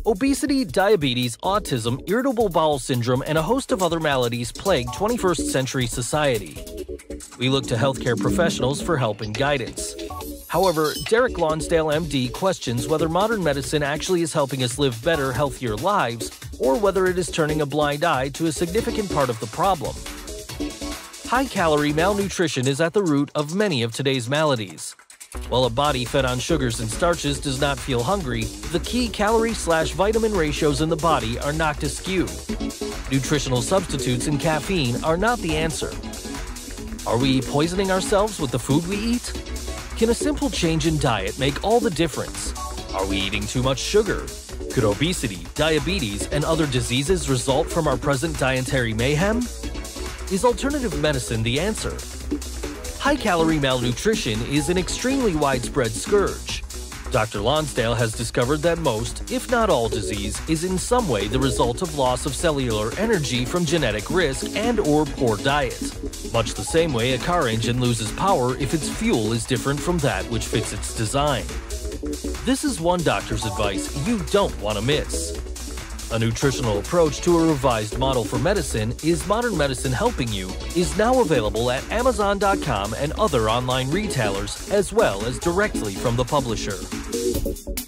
Obesity, diabetes, autism, irritable bowel syndrome, and a host of other maladies plague 21st century society. We look to healthcare professionals for help and guidance. However, Derrick Lonsdale M.D. questions whether modern medicine actually is helping us live better, healthier lives, or whether it is turning a blind eye to a significant part of the problem. High-calorie malnutrition is at the root of many of today's maladies. While a body fed on sugars and starches does not feel hungry, the key calorie/vitamin ratios in the body are knocked askew. Nutritional substitutes and caffeine are not the answer. Are we poisoning ourselves with the food we eat? Can a simple change in diet make all the difference? Are we eating too much sugar? Could obesity, diabetes, and other diseases result from our present dietary mayhem? Is alternative medicine the answer? High-calorie malnutrition is an extremely widespread scourge. Dr. Lonsdale has discovered that most, if not all, disease is in some way the result of loss of cellular energy from genetic risk and/or poor diet. Much the same way a car engine loses power if its fuel is different from that which fits its design. This is one doctor's advice you don't want to miss. A Nutritional Approach to a Revised Model for Medicine, Is Modern Medicine Helping You?, is now available at Amazon.com and other online retailers, as well as directly from the publisher.